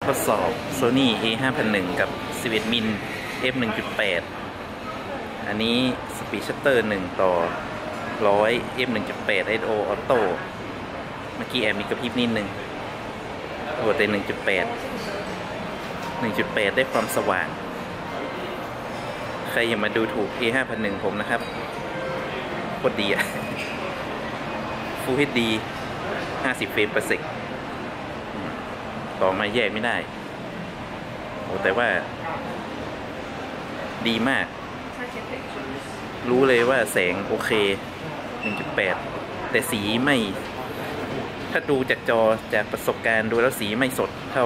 ทดสอบ Sony A5001 กับ 11 มิล f 1.8 อันนี้ Speed Shutter 1 ต่อ 100 f 1.8 ISO Auto เมื่อกี้แอบมีกระพริบนิดนึงโอ้แต่ 1.8 ได้ความสว่างใครอย่ามาดูถูก A5001 ผมนะครับโคตรดีอะ Full HD 50 เฟรมต่อเซกต่อมาแยกไม่ได้โอ้แต่ว่าดีมากรู้เลยว่าแสงโอเค 1.8 แต่สีไม่ถ้าดูจากจอจากประสบการณ์ดูแล้วสีไม่สดเท่า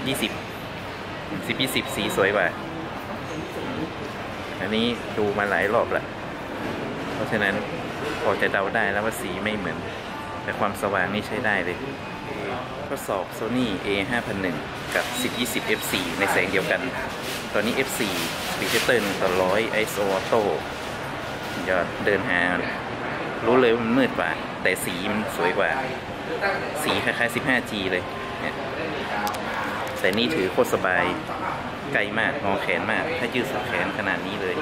10-20 สีสวยกว่าอันนี้ดูมาหลายรอบแล้วเพราะฉะนั้นพอจะเดาได้แล้วว่าสีไม่เหมือนแต่ความสว่างนี่ใช้ได้เลยทดสอบ Sony A5001 กับ 10-20 f4 ในแสงเดียวกันตอนนี้ f4 Speed Shutter 1 ต่อ 100 ISO Auto อย่าเดินหารู้เลยว่ามันมืดกว่าแต่สีมันสวยกว่าสีคล้ายๆ 15G เลยเนี่ยแต่นี่ถือโคตรสบายไกลมากงอแขนมากถ้ายืดสุดแขนขนาดนี้เลย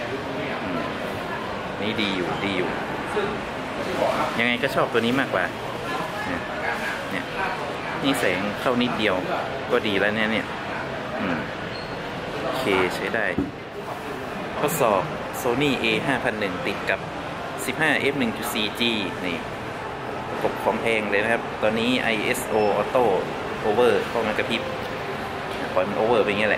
นี่ดีอยู่ยังไงก็ชอบตัวนี้มากกว่าเนี่ยนี่แสงเข้านิดเดียวก็ดีแล้วเนี่ยโอเคใช้ได้ทดสอบ Sony A5001 ติดกับ 15 f 1.4G นี่ประกบของแพงเลยนะครับตอนนี้ ISO Auto Over เข้ามากระพริบปล่อยมัน Over ไปอย่างเงี้ยแหละ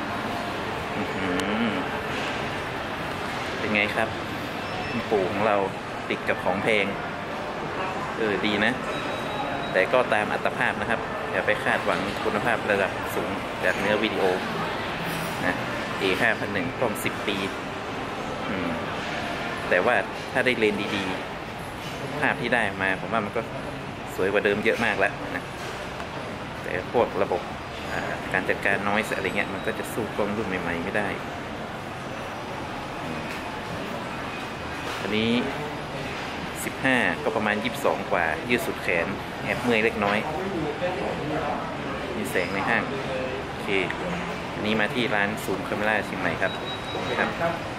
เป็นไงครับปู่ของเราติดกับของแพงดีนะแต่ก็ตามอัตภาพนะครับอย่าไปคาดหวังคุณภาพระดับสูงจากเนื้อวิดีโอนะ A5001 กล้อง10 ปีแต่ว่าถ้าได้เลนส์ดีๆภาพที่ได้มาผมว่ามันก็สวยกว่าเดิมเยอะมากแล้วนะแต่พวกระบบการจัดการน้อยอะไรเงี้ยมันก็จะสู้กล้องรุ่นใหม่ๆไม่ได้อันนี้15ก็ประมาณ22กว่ายืดสุดแขนแอบเมื่อยเล็กน้อยมีแสงในห้างโอเคอันนี้มาที่ร้านซูมคาเมล่าเชียงใหม่ครับ